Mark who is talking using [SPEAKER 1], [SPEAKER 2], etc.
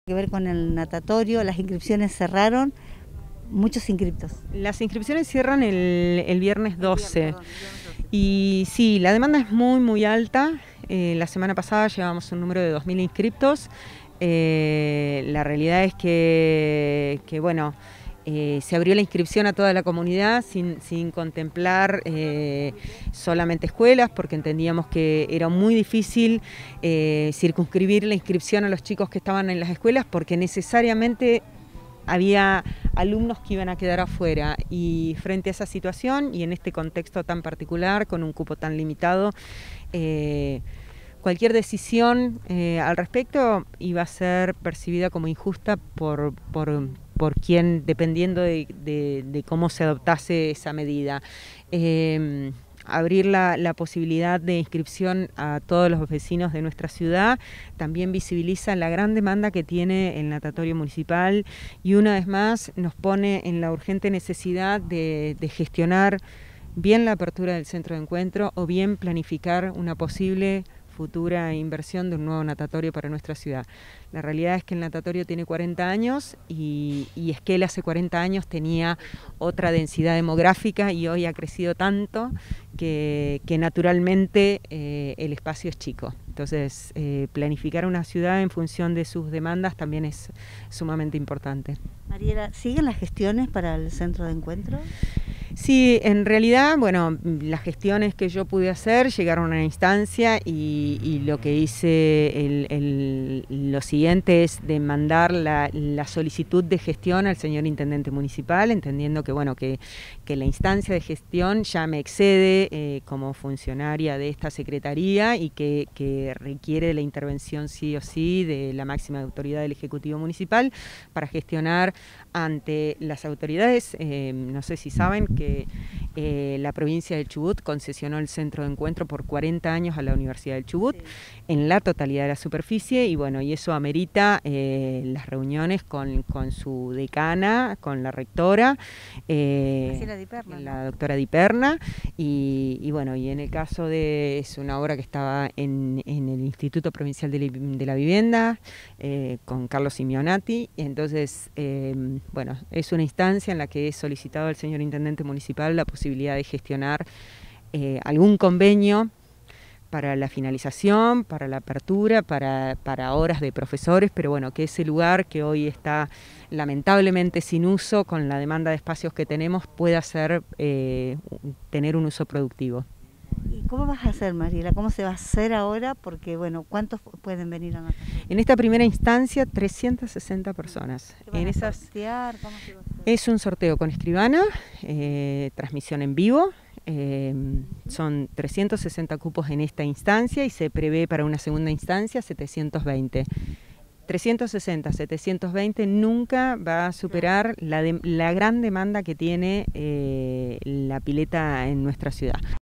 [SPEAKER 1] Que ver con el natatorio, las inscripciones cerraron, muchos inscriptos.
[SPEAKER 2] Las inscripciones cierran el viernes 12 y sí, la demanda es muy alta. La semana pasada llevamos un número de 2000 inscriptos. La realidad es que bueno, se abrió la inscripción a toda la comunidad sin contemplar solamente escuelas, porque entendíamos que era muy difícil circunscribir la inscripción a los chicos que estaban en las escuelas, porque necesariamente había alumnos que iban a quedar afuera, y frente a esa situación y en este contexto tan particular, con un cupo tan limitado, cualquier decisión al respecto iba a ser percibida como injusta por quien, dependiendo de cómo se adoptase esa medida. Abrir la posibilidad de inscripción a todos los vecinos de nuestra ciudad también visibiliza la gran demanda que tiene el natatorio municipal, y una vez más nos pone en la urgente necesidad de gestionar bien la apertura del centro de encuentro, o bien planificar una posible futura inversión de un nuevo natatorio para nuestra ciudad. La realidad es que el natatorio tiene 40 años y Esquel hace 40 años tenía otra densidad demográfica, y hoy ha crecido tanto que naturalmente el espacio es chico. Entonces, planificar una ciudad en función de sus demandas también es sumamente importante.
[SPEAKER 1] Mariela, ¿siguen las gestiones para el centro de encuentro?
[SPEAKER 2] Sí, en realidad, bueno, las gestiones que yo pude hacer llegaron a una instancia, y lo que hice, lo siguiente es de mandar la solicitud de gestión al señor intendente municipal, entendiendo que, bueno, que la instancia de gestión ya me excede como funcionaria de esta secretaría, y que requiere la intervención sí o sí de la máxima autoridad del Ejecutivo Municipal para gestionar ante las autoridades. No sé si saben que la provincia del Chubut concesionó el centro de encuentro por 40 años a la Universidad del Chubut, sí, en la totalidad de la superficie, y bueno, y eso amerita las reuniones con su decana, con la rectora, la doctora Di Perna, y bueno, y en el caso de, es una obra que estaba en el Instituto Provincial de la Vivienda, con Carlos Simeonati. Entonces, bueno, es una instancia en la que he solicitado al señor intendente municipal la posibilidad de gestionar algún convenio para la finalización, para la apertura, para horas de profesores, pero bueno, que ese lugar que hoy está lamentablemente sin uso, con la demanda de espacios que tenemos, pueda tener un uso productivo.
[SPEAKER 1] ¿Y cómo vas a hacer, Mariela? ¿Cómo se va a hacer ahora? Porque, bueno, ¿cuántos pueden venir a Natatorio?
[SPEAKER 2] En esta primera instancia, 360 personas.
[SPEAKER 1] ¿Qué van a sortear? ¿Cómo se va a hacer?
[SPEAKER 2] Es un sorteo con escribana, transmisión en vivo. Son 360 cupos en esta instancia, y se prevé para una segunda instancia 720. 360, 720 nunca va a superar la gran demanda que tiene la pileta en nuestra ciudad.